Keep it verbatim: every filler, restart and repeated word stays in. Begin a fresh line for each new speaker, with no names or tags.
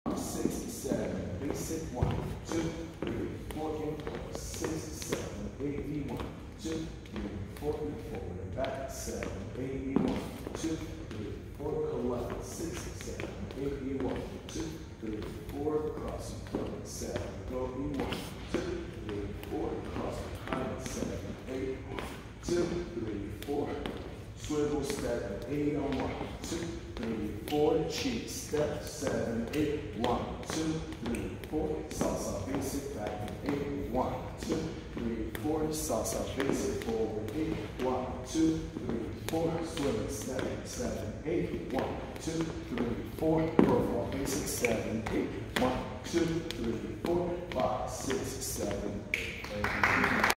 six, seven, basic, one, two, three, four, and four, six, seven, eight, one, two, three, four, and forward and back, seven, eight, one, two, three, four, collect, six, seven, eight, one, two, three, four, cross, and seven, go, one, two, three, four, cross, behind, seven, eight, one, two, three, four, swivel step, eight on one, two, three, four, cheat step, seven, eight, one, two, three, four, salsa basic back, eight, one, two, three, four, salsa basic forward, eight, one, two, three, four, swivel step, seven, eight, one, two, three, four, profile basic, seven, eight, one, two, three, four, five, six, seven, eight.